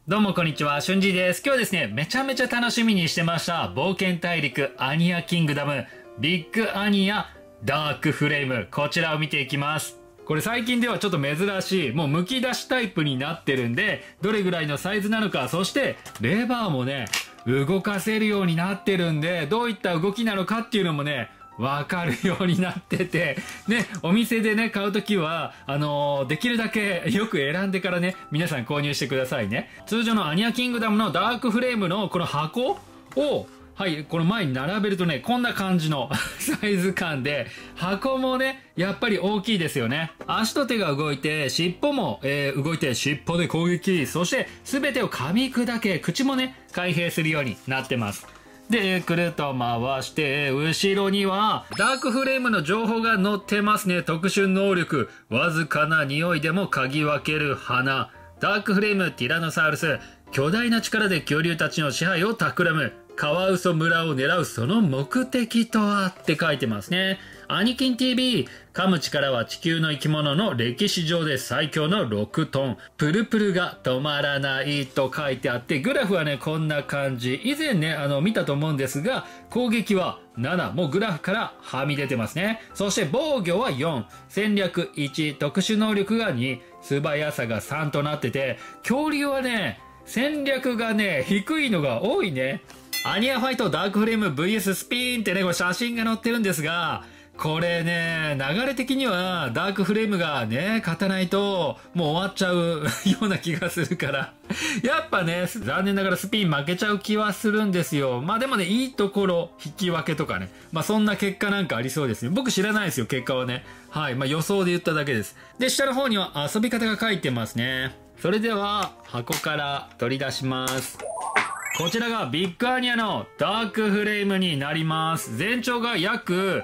どうもこんにちは、しゅんじです。今日はですね、めちゃめちゃ楽しみにしてました冒険大陸アニアキングダムビッグアニアダークフレーム、こちらを見ていきます。これ最近ではちょっと珍しい、もう剥き出しタイプになってるんで、どれぐらいのサイズなのか、そしてレバーもね、動かせるようになってるんで、どういった動きなのかっていうのもね、わかるようになってて、ね、お店でね、買うときは、できるだけよく選んでからね、皆さん購入してくださいね。通常のアニアキングダムのダークフレームのこの箱を、はい、この前に並べるとね、こんな感じのサイズ感で、箱もね、やっぱり大きいですよね。足と手が動いて、尻尾も、動いて、尻尾で攻撃、そして全てを噛み砕け、口もね、開閉するようになってます。で、くるっと回して、後ろには、ダークフレームの情報が載ってますね。特殊能力。わずかな匂いでも嗅ぎ分ける花。ダークフレームティラノサウルス。巨大な力で恐竜たちの支配を企む。カワウソ村を狙うその目的とはって書いてますね。アニキン TV。噛む力は地球の生き物の歴史上で最強の6トン。プルプルが止まらないと書いてあって、グラフはね、こんな感じ。以前ね、見たと思うんですが、攻撃は7。もうグラフからはみ出てますね。そして防御は4。戦略1。特殊能力が2。素早さが3となってて、恐竜はね、戦略がね、低いのが多いね。アニアファイトダークフレーム VS スピーンってね、これ写真が載ってるんですが、これね、流れ的にはダークフレームがね、勝たないともう終わっちゃうような気がするから。やっぱね、残念ながらスピン負けちゃう気はするんですよ。まあでもね、いいところ、引き分けとかね。まあそんな結果なんかありそうですね。僕知らないですよ、結果はね。はい。まあ予想で言っただけです。で、下の方には遊び方が書いてますね。それでは、箱から取り出します。こちらがビッグアニアのダークフレームになります。全長が約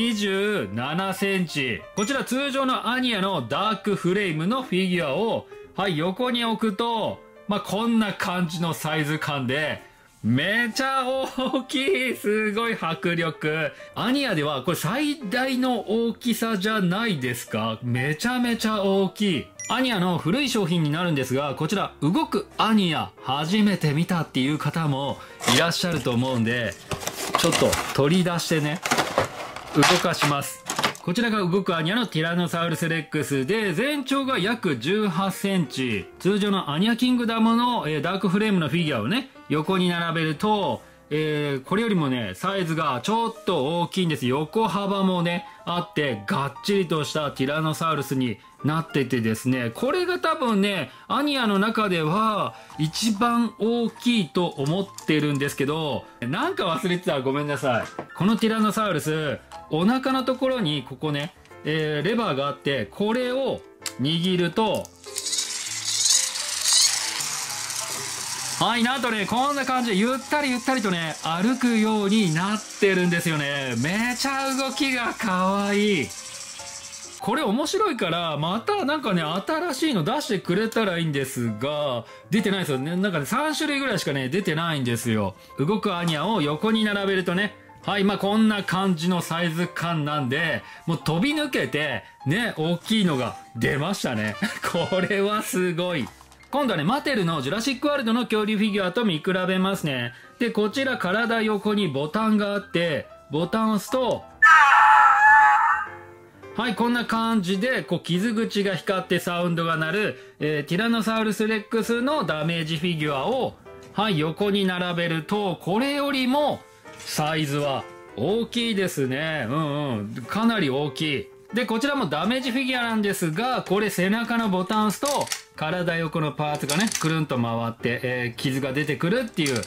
27センチ。こちら通常のアニアのダークフレームのフィギュアを、はい、横に置くと、まあ、こんな感じのサイズ感で、めちゃ大きい。すごい迫力。アニアではこれ最大の大きさじゃないですか？めちゃめちゃ大きい。アニアの古い商品になるんですが、こちら動くアニア初めて見たっていう方もいらっしゃると思うんで、ちょっと取り出してね、動かします。こちらが動くアニアのティラノサウルスレックスで、全長が約18センチ。通常のアニアキングダムの、ダークフレームのフィギュアをね、横に並べると、これよりもね、サイズがちょっと大きいんです。横幅もね、あって、がっちりとしたティラノサウルスになっててですね、これが多分ね、アニアの中では一番大きいと思ってるんですけど、なんか忘れてたらごめんなさい。このティラノサウルス、お腹のところにここね、レバーがあって、これを握ると、はい、なんとね、こんな感じでゆったりゆったりとね、歩くようになってるんですよね。めちゃ動きがかわいい。これ面白いから、またなんかね、新しいの出してくれたらいいんですが、出てないですよね。なんかね、3種類ぐらいしかね、出てないんですよ。動くアニアを横に並べるとね、はい、まあこんな感じのサイズ感なんで、もう飛び抜けて、ね、大きいのが出ましたね。これはすごい。今度はね、マテルのジュラシックワールドの恐竜フィギュアと見比べますね。で、こちら体横にボタンがあって、ボタンを押すと、はい、こんな感じで、こう、傷口が光ってサウンドが鳴る、ティラノサウルスレックスのダメージフィギュアを、はい、横に並べると、これよりも、サイズは大きいですね。かなり大きい。で、こちらもダメージフィギュアなんですが、これ背中のボタンを押すと、体横のパーツがね、くるんと回って、傷が出てくるっていう、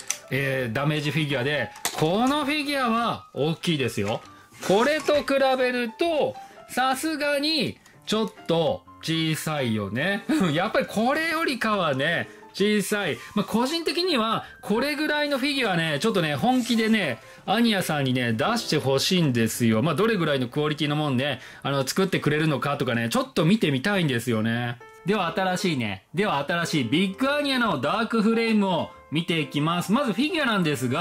ダメージフィギュアで、このフィギュアは大きいですよ。これと比べると、さすがに、ちょっと小さいよね。やっぱりこれよりかはね、小さい。まあ、個人的には、これぐらいのフィギュアね、ちょっとね、本気でね、アニアさんにね、出してほしいんですよ。まあ、どれぐらいのクオリティのもんね、作ってくれるのかとかね、ちょっと見てみたいんですよね。では新しいビッグアニアのダークフレームを見ていきます。まずフィギュアなんですが、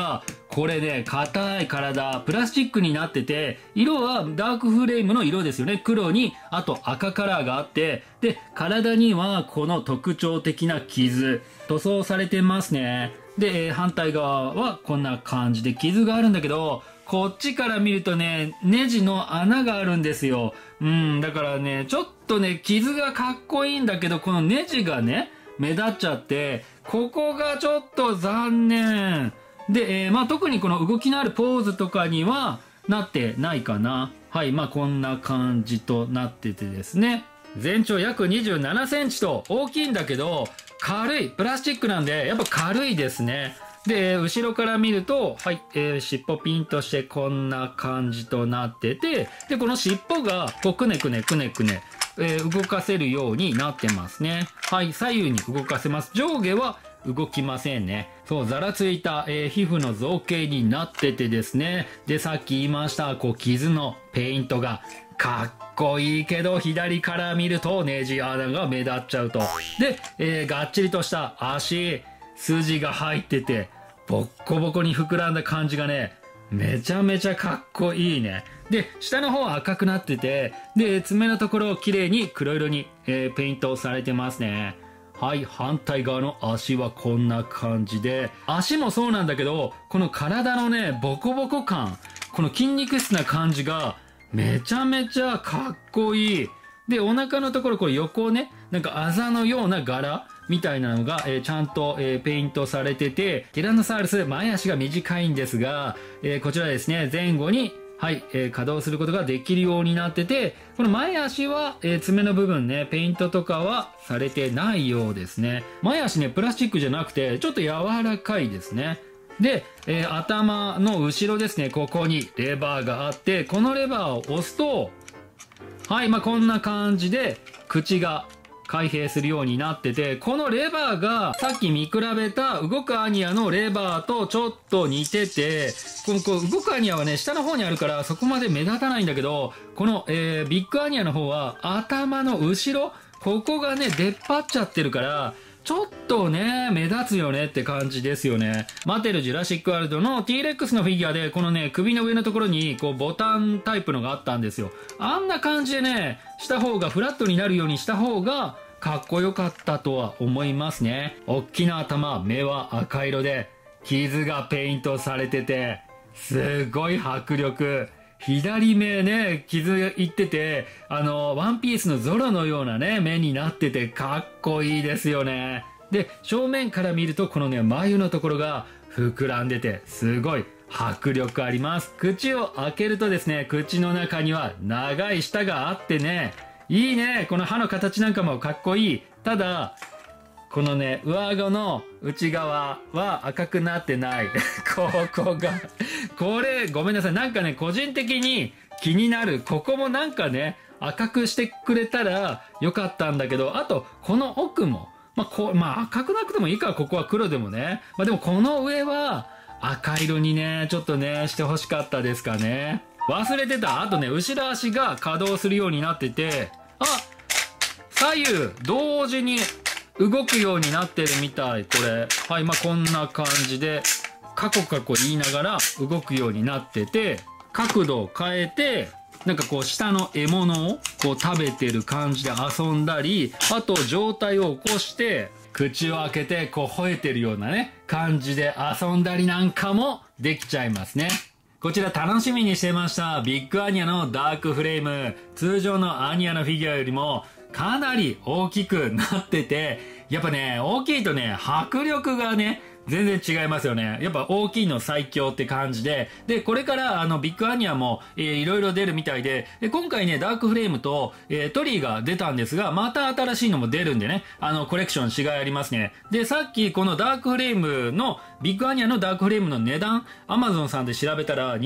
これね、硬い体、プラスチックになってて、色はダークフレームの色ですよね。黒に、あと赤カラーがあって、で、体にはこの特徴的な傷、塗装されてますね。で、反対側はこんな感じで傷があるんだけど、こっちから見るとね、ネジの穴があるんですよ。だからね、ちょっとね、傷がかっこいいんだけど、このネジがね、目立っちゃって、ここがちょっと残念。で、特にこの動きのあるポーズとかにはなってないかな。はい、こんな感じとなっててですね。全長約27センチと大きいんだけど、軽い。プラスチックなんで、やっぱ軽いですね。で、後ろから見ると、はい、尻尾ピンとしてこんな感じとなってて、で、この尻尾が、こう、くねくね、動かせるようになってますね。はい、左右に動かせます。上下は動きませんね。そう、ざらついた、皮膚の造形になっててですね。で、さっき言いました、こう、傷のペイントが、かっこいいけど、左から見るとネジ穴が目立っちゃうと。で、がっちりとした足、筋が入ってて、ボッコボコに膨らんだ感じがね、めちゃめちゃかっこいいね。で、下の方は赤くなってて、で、爪のところ綺麗に黒色に、ペイントされてますね。はい、反対側の足はこんな感じで、足もそうなんだけど、この体のね、ボコボコ感、この筋肉質な感じが、めちゃめちゃかっこいい。で、お腹のところ、これ横ね、なんかあざのような柄みたいなのが、ちゃんと、ペイントされてて、ティラノサウルス、前足が短いんですが、こちらですね、前後に、はい、稼働することができるようになってて、この前足は、爪の部分ね、ペイントとかはされてないようですね。前足ね、プラスチックじゃなくて、ちょっと柔らかいですね。で、頭の後ろですね、ここにレバーがあって、このレバーを押すと、はい、こんな感じで、口が開閉するようになってて、このレバーがさっき見比べた動くアニヤのレバーとちょっと似てて、この動くアニヤはね、下の方にあるからそこまで目立たないんだけど、この、ビッグアニヤの方は頭の後ろ、ここがね、出っ張っちゃってるから、ちょっとね、目立つよねって感じですよね。マテルジュラシックワールドの T-Rex のフィギュアで、このね、首の上のところに、こう、ボタンタイプのがあったんですよ。あんな感じでね、した方が、フラットになるようにした方が、かっこよかったとは思いますね。おっきな頭、目は赤色で、傷がペイントされてて、すごい迫力。左目ね、傷いってて、ワンピースのゾロのようなね、目になっててかっこいいですよね。で、正面から見るとこのね、眉のところが膨らんでて、すごい迫力あります。口を開けるとですね、口の中には長い舌があってね、いいね。この歯の形なんかもかっこいい。ただ、このね、上顎の内側は赤くなってない。ここが。これ、ごめんなさい。なんかね、個人的に気になる。ここもなんかね、赤くしてくれたらよかったんだけど、あと、この奥も、赤くなくてもいいか、ここは黒でもね。でもこの上は赤色にね、ちょっとね、してほしかったですかね。忘れてた。あとね、後ろ足が稼働するようになってて、左右同時に動くようになってるみたい、これ。はい、こんな感じで、カコカコ言いながら動くようになってて、角度を変えて、なんかこう下の獲物をこう食べてる感じで遊んだり、あと上体を起こして、口を開けてこう吠えてるようなね、感じで遊んだりなんかもできちゃいますね。こちら楽しみにしてました。ビッグアニヤのダークフレーム。通常のアニヤのフィギュアよりもかなり大きくなってて、やっぱね、大きいとね、迫力がね、全然違いますよね。やっぱ大きいの最強って感じで。で、これからビッグアニヤも、いろいろ出るみたいで、今回ね、ダークフレームと、トリーが出たんですが、また新しいのも出るんでね、コレクション違いありますね。で、さっきこのダークフレームの、ビッグアニヤのダークフレームの値段、Amazon さんで調べたら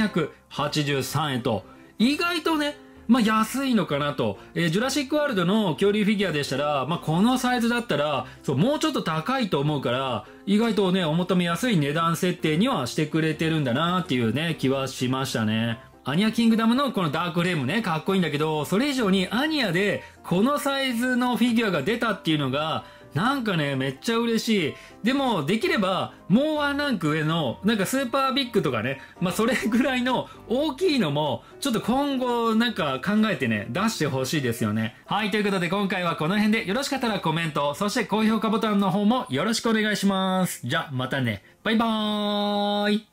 2283円と、意外とね、安いのかなと。ジュラシックワールドの恐竜フィギュアでしたら、このサイズだったら、そう、もうちょっと高いと思うから、意外とね、お求めやすい値段設定にはしてくれてるんだなっていうね、気はしましたね。アニヤキングダムのこのダークフレームね、かっこいいんだけど、それ以上にアニヤで、このサイズのフィギュアが出たっていうのが、 なんかね、めっちゃ嬉しい。でも、できれば、もうワンランク上の、なんかスーパービッグとかね、まあそれぐらいの大きいのも、ちょっと今後なんか考えてね、出してほしいですよね。はい、ということで今回はこの辺で、よろしかったらコメント、そして高評価ボタンの方もよろしくお願いします。じゃあ、またね。バイバーイ。